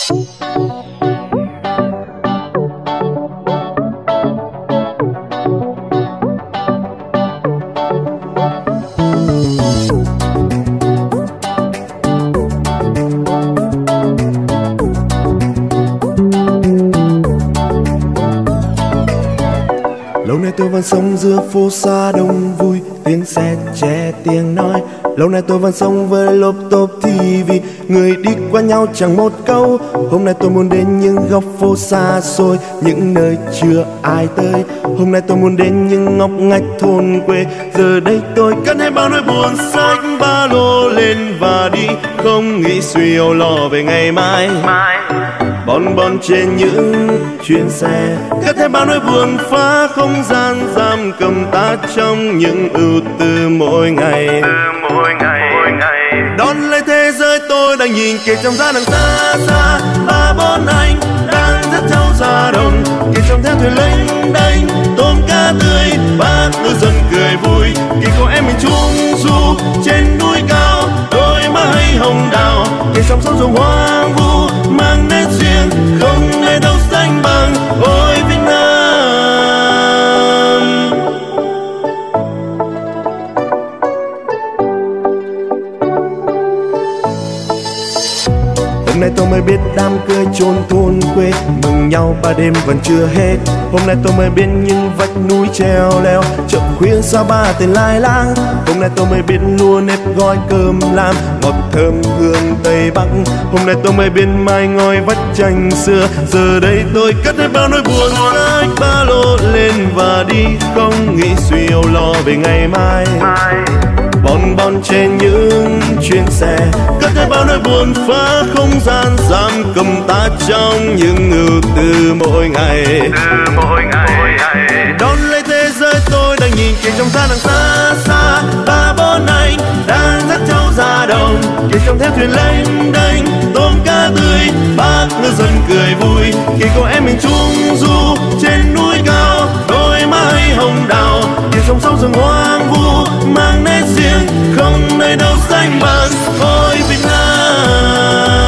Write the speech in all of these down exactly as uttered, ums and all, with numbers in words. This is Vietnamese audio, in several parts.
Lâu nay tôi vẫn sống giữa phố xa đông vui, tiếng xe trẻ tiếng nói. Lâu nay tôi vẫn sống với lốp tốp ti vi, người đi qua nhau chẳng một câu. Hôm nay tôi muốn đến những góc phố xa xôi, những nơi chưa ai tới. Hôm nay tôi muốn đến những ngóc ngách thôn quê. Giờ đây tôi cất hết bao nỗi buồn, xách ba lô lên và đi, không nghĩ suy âu lo về ngày mai. Bon bon trên những chuyến xe, cất thêm bao nỗi buồn, phá không gian giam cầm ta trong những ưu tư mỗi ngày. Đón lấy thế giới tôi đang nhìn kìa trong ra đằng xa xa, ba bốn anh đang dắt nhau ra đồng, kìa trong theo thuyền lênh đênh tôm cá tươi, bác ngư dân cười vui. Kìa cô em mình trung du trên núi cao, đôi mái hồng đào, kìa sóng sông rồng hoang vu mang nét riêng, không nơi đâu sánh bằng ôi Việt Nam. Hôm nay tôi mới biết đám cưới chôn thôn quê, mừng nhau ba đêm vẫn chưa hết. Hôm nay tôi mới biết những vách núi treo leo, chợ khuya xa ba tên lai lang. Hôm nay tôi mới biết lúa nếp gói cơm lam, ngọt thơm hương Tây Bắc. Hôm nay tôi mới biết mai ngói vách tranh xưa. Giờ đây tôi cất hết bao nỗi buồn, xách ba lô lên và đi, không nghĩ suy âu lo về ngày mai. Bon bon trên những chuyến xe, cất hết bao nỗi buồn, phá không gian giam cầm ta trong những ưu tư mỗi ngày. Đón lấy thế giới tôi đang nhìn kìa trong ra đằng xa xa, ba bốn anh đang dắt nhau ra đồng, kìa trong theo thuyền lênh đênh tôm cá tươi, bác ngư dân cười vui. Kìa cô em mình trung du trên núi cao, đôi mái hồng đào, kìa sông sông rừng hoang vu mang nét riêng, không nơi đâu sánh bằng ôi Việt Nam.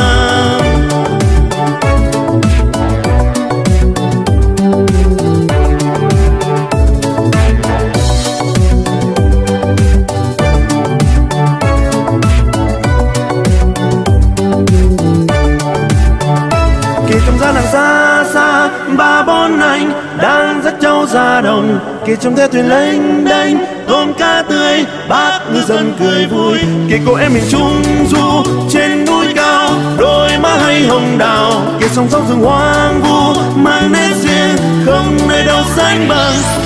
Kìa trong ra đằng xa xa, ba bốn anh đang dắt nhau ra đồng, kìa trong theo thuyền lênh đênh tôm cá tươi, bác ngư dân cười vui. Kìa cô em mình trung du trên núi cao, đôi mái hồng đào, kìa sông sông rừng hoang vu mang nét riêng, không nơi đâu sánh bằng